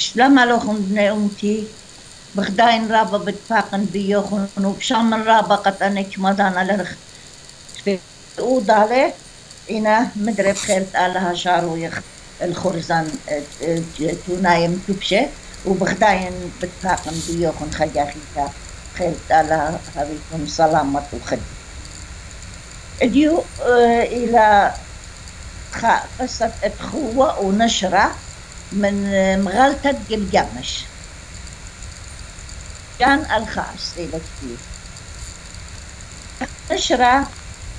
لما لوخن بني أمتي بخداين رابا بتفاقن بيوخن وبشامن رابا قطنك مدانا لرخ في أوضالي إنا مدري بخيلت آلها شارويخ الخرزان توناي مقopshe وبخداين بتفاقن بيوخن خجاخيتا خيلت آلها هبيكم سلامة وخدي اديو إلى قصة أخوة ونشرة من مغالطة قلقامش كان الخاص إلى كتير نشرة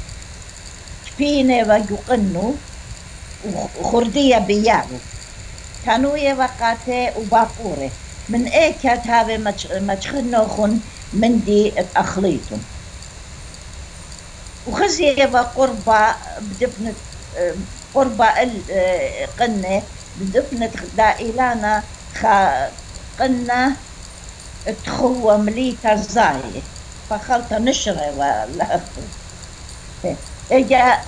كبينة ويقنوا وخردية بيارو كانوا يوقاتي وباقوري من ايكات هذا متخنوخن من دي اتأخليتهم وخزية وقربة بدفنة قربة القنة بدفنة دائلانا قنة تخوة مليتا زاية فخلطة نشرة ولا اجا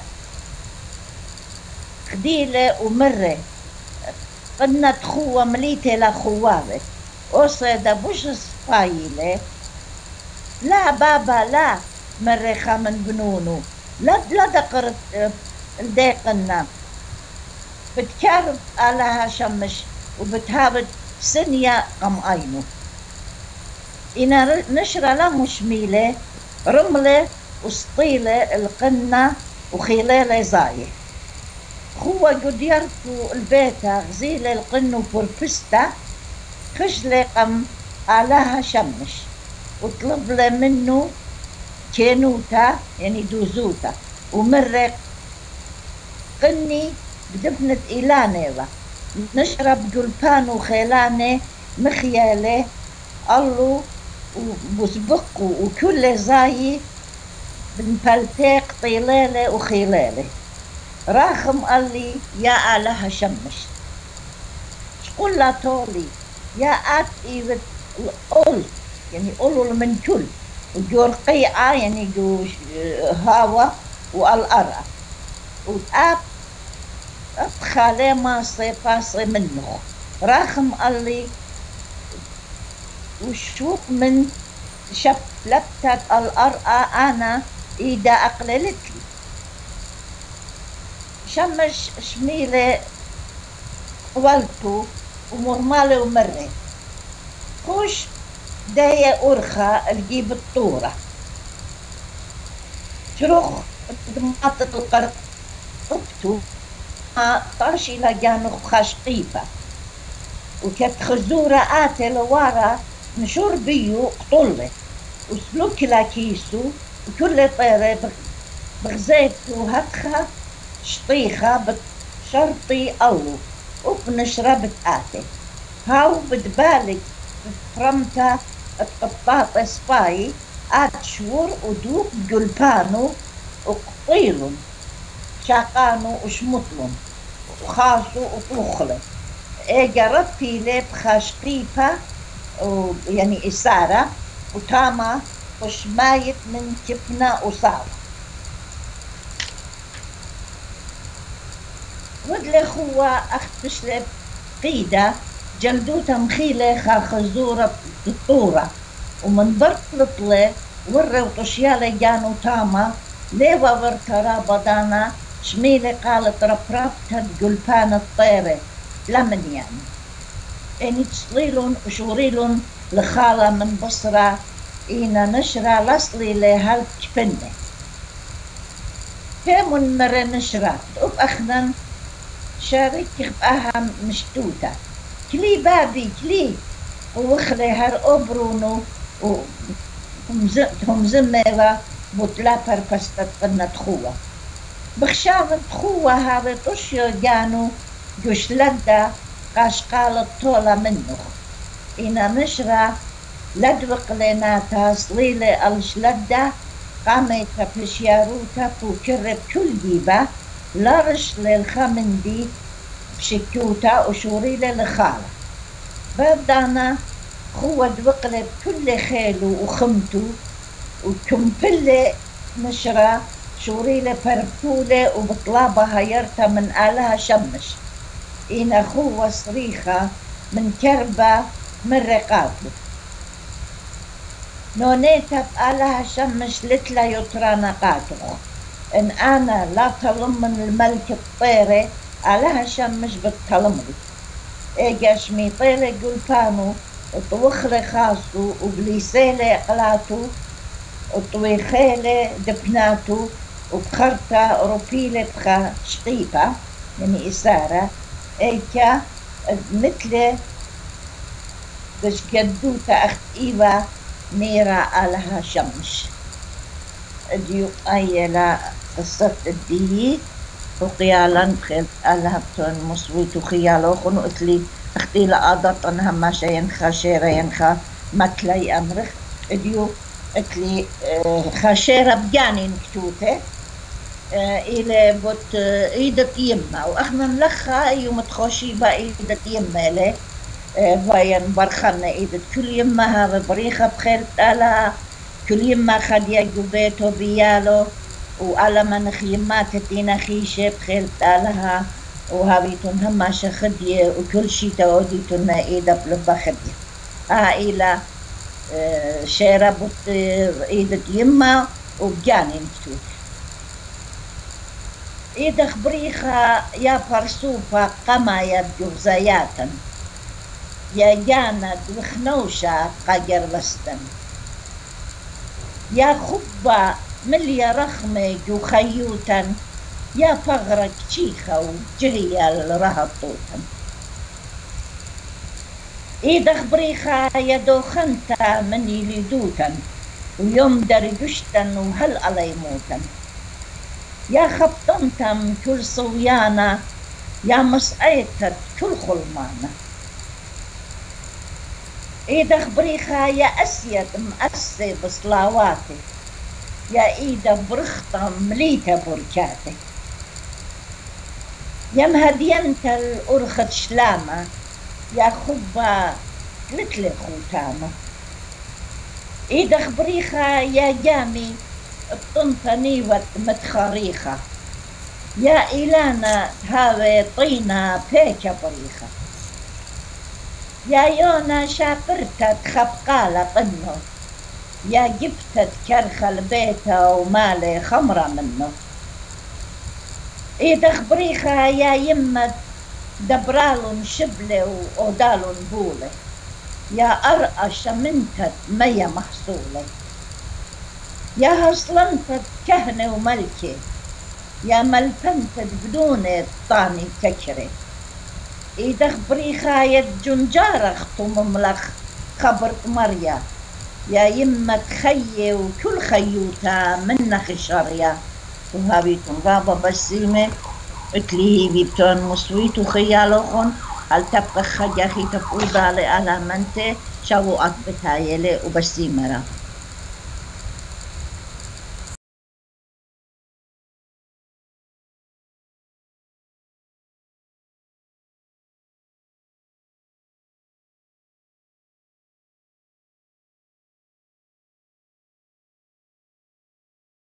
خديلة ومرة قنة تخوة مليتا لخوابة وصيدا بوش صفايلة لا بابا لا مرة خامن بنونو لا دقرت الديقنا بتكارب آلها شمش وبتهابد سنية قم أينو إنا نشرة له شميلة رملة وسطيلة القنة وخيلة زاية هو قد يرفو البيتا غزيلة القنة وبرفستا خشلة قم آلها شمش وطلب له منه كينوتا يعني دوزوتا ومرق قني بدفنة إيلانيوة نشرب جلبان وخيلاني مخيالي الله وبسبقه وكل زاي بنفلتيق طيلالة وخيلالة راخم قال لي يا آلها شمش شقول لا طولي يا آت إيوة الأول يعني أولو من كل وجور قيعة يعني جو هوا والأرى وآب خالي ماصي فاصي منه راخم قال لي وشوف من شفلتت الأرقى أنا إذا أقللت لي شمش شميلة قولتو ومرمالة ومرة خوش داية أرخى الجيب الطورة شروخ دماطة القرق طبتو ما طاشي لجانو خاشقيفة وكت خزورة آتي لوارا نشور بيو قطلة وسلوك لا كيسو وكل طيرة بغزيتو هكها شطيخة بشرطي أولو وبنشربت آتي هاو بدبالك فرمتا القطاطة سباي آت شور ودوق جلبانو وقطيلن شاقانو وشمطلن وخاسو وطلخلن جربتي لي بخاشقيفة يعني إسارة وتاما وشمايت من كفنة وصار ودلي خوا أختش لي قيدة جلدوتا مخيلة خزورة الطورة ومن برطلطلة ورّي وطشيالة جانو تاما ليوا ورترا بدانا شميلة قالت ربربتها جلبان الطيرة لمن يعني إني تصليلون وشوريلون لخالة من بصرة إنا نشرة لصلي لهالك فنة كامون مرة نشرة وب أخذن شارك بقاها مشتوتة كلي بابي كلي وخلي هر أبرونو وهم زميرة بطلا فرفستت قنة خوة بخشاوة خوة هذا طشيو جانو جوش لدى قاشقال الطولة منه إنا نشرة لدوق لناتا صليلة الشلدة قامت بشياروتا وكرب كل جيبة لارش للخمندي بشكوتا وشوريلة لخالة بردانا خوة دوقلب كل خيلو وخمتو وكمبلة نشرة شوريلة فرفولة وبطلابة هيرتا من آلها شمش إنا خوة صريخة من كربة من رقاته. نونيتا بقالها شمش لتلا يطرانقاته، إن أنا لا طلم من الملك الطيرة علىها شمش بالطلمري. إيجاش ميطيلة قلبانو وطوخلة خاصو وبليسيلة قلاتو وطويخيلة دبناتو وبخرطة أوروبيلة بخا شقيقة يعني إسارة إيكا مثل بش قدوتا أخت إيوة ميرا علىها شمش. ديو أيلا قصة الدي وقيالا بخيل ألها بتون مصويت وخيالا وخنو قتلي أختي لقاضت أنها ما ينخا شيرا ينخا مكلي أمرخ ديو قتلي خاشيرا بجاني نكتوته إلى بوت إيدة يمة وأخنا نلخا يوم تخوشي با إيدة يمة له فاين برخنا إيدة كل يمها ببريخة بخيل ألها كل يما خديا جوبيتو بيالو وعلى من خيمات تينا خيشة بخيل تالها وهابيتون هما شخدية وكل شي توديتون إيدا بلبا خدية إلى شيرا بوت إيدة يما وبجاني نكتوت إيدا خبريخة يا فرسوفة قما يا بجوزياتا يا جاند وخنوشة قاجر وستن يا خبة مليا رخمة جو خيوتا يا فغرك شيخة وجهية الرهطوتا إيدا خبريخة يا دوخنتا من يليدوتا ويوم درجشتا وهل عليموتا يا خبطنتا كل صويانة يا مصعيتا كل خلمانة إيدا خبريخة يا أسيد مأسي بصلاواتي يا إيدا برخطة مليتة بركاتي يا مهدينت الأرخة شلامة يا خبة لتلي خوتامة إيدا خبريخة يا جامي الطنطني متخاريخة يا إلانا هاوي طينة بيكا بريخة يا يونا شافرتت خبقالة قنو يا جبتت كرخة البيتا ومالي خمرة منه إيدا خبريخة يا يمة دبرالون شبلة وأودالون بولة يا أرقش منتت مية محصولة يا هصلنتت كهنة وملكة يا ملفنتت بدون الطاني تكري إيدا خبريخة يا جنجارة خطو مملخ خبرت مريا يا يمة خيي وكل خيوتا منخ شريا وهابيتون غابة بسيمة اتلي بيبتون مصويت وخيالوخن هل تبقى خجاخي تفوضالي على منتي شاو أكبتايلي وبسيمة